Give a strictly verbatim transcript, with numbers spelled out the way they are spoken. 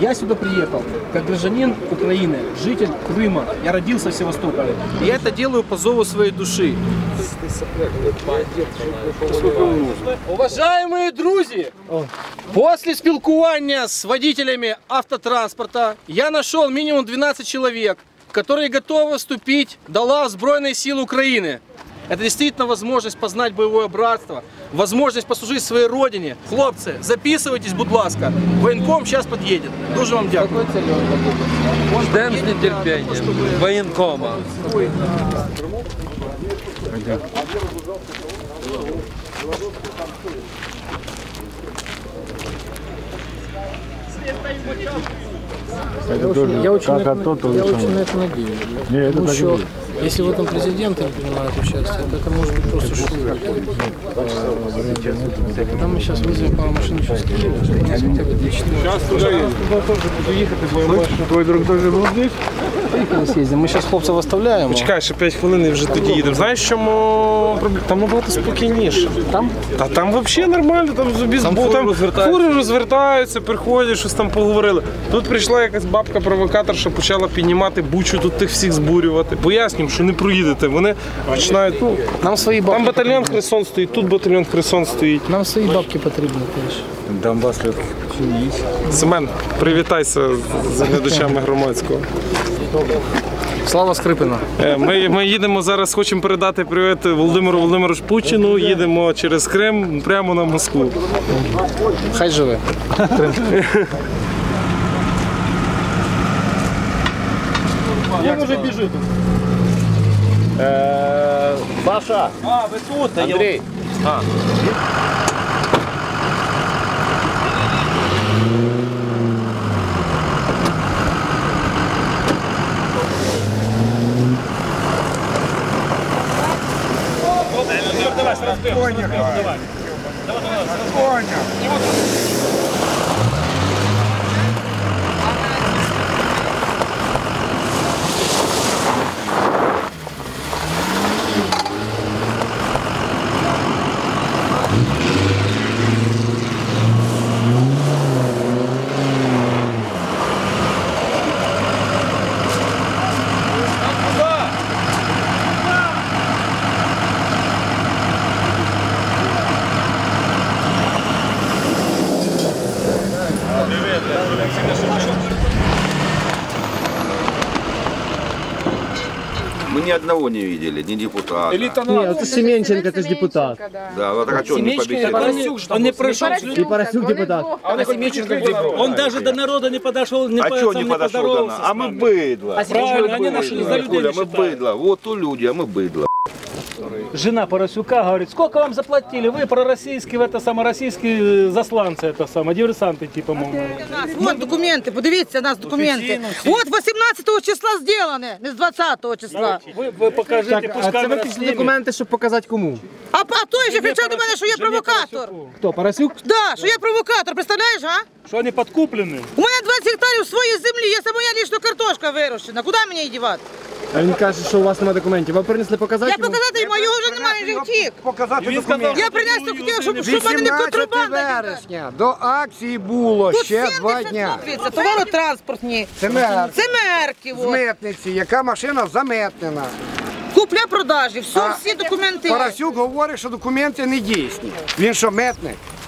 Я сюда приехал как гражданин Украины, житель Крыма. Я родился в Севастополе. И я это делаю по зову своей души. Уважаемые друзья, после спілкування с водителями автотранспорта я нашел минимум двенадцать человек, которые готовы вступить до лав Збройных сил Украины. Это действительно возможность познать боевое братство, возможность послужить своей родине. Хлопцы, записывайтесь, будь ласка. Военком сейчас подъедет. Дуже вам дякую. Ждем с нетерпением военкома. Я очень, на, это, я очень на это надеюсь. Нет, это еще, если в этом президенты принимают участие, то это может быть просто шутка. Когда мы сейчас вызовем пару машин еще с Киева, хотя бы для четырех. Сейчас туда тоже буду ехать, твой друг тоже был здесь? Поїхали съездим. Ми зараз хлопців оставляємо. Почекай, ще п'ять хвилин і вже тоді їдемо. Знаєш, чому проблема? Там набагато спокійніше. Там? Та там взагалі нормально, там без там, фури, там розвертаються. фури розвертаються, приходять, щось там поговорили. Тут прийшла якась бабка-провокатор, що почала піднімати бучу, тут тих всіх збурювати. Пояснюємо, що не проїдете. Вони починають, ну, нам свої бабки там батальйон потрібні. Херсон стоїть, тут батальйон Херсон стоїть. Нам свої бабки потрібні теж. Донбас Семен, привітайся з глядачами громадського. Слава Скрипина. Ми, ми їдемо зараз, хочемо передати привіт Володимиру Володимировичу Путіну, їдемо через Крим прямо на Москву. Хай живе. Як вже біжить? Паша! А, ви тут, Андрій! А. Давай, разбил. Давай. Давай. Давай. Мы ни одного не видели, ни депутата. Нет, это Семенченко, это же депутат. Да, вот так а что он не побеседовал? Он не прошел. И Парасюк депутат. Он даже до народа не подошел, не А что не не подошел до нас? А мы быдло. Правильно, они нашли за людей. Коля, мы быдло. Вот у люди, а мы быдло. Жена Парасюка говорит, сколько вам заплатили? Вы пророссийские, в это самое, российские засланцы, это самое, диверсанты типа, мол. Вот документы, подивіться, у нас документи. От вісімнадцятого числа зроблені, не з двадцятого числа. Ви, ви покажите, Так, пусть а це камера виключні снимет. документи, щоб показати кому? А, а той же кричав до мене, що я Жене провокатор. Парасюку. Хто, Парасюк? Да, що я провокатор, представляєш, а? Что они подкуплены? У мене двадцять гектарів своєї землі, є сама моя лічно картошка вирощена. Куди мені її дівати? А він каже, що у вас немає документів. Ви принесли показати Я йому? показати йому, його вже немає, вже втік. Показати документи. Я принесла, хотіла, щоб, щоб в мене не контрабанда. вересня до акції було Тут ще два сімдесят дня. хлопців, товаротранспортні. Це мер. Це мерки, З от. митниці, яка машина заметнена. Купля-продажі, все, А всі документи є. Парасюк говорить, що документи не дійсні. Він що, митник?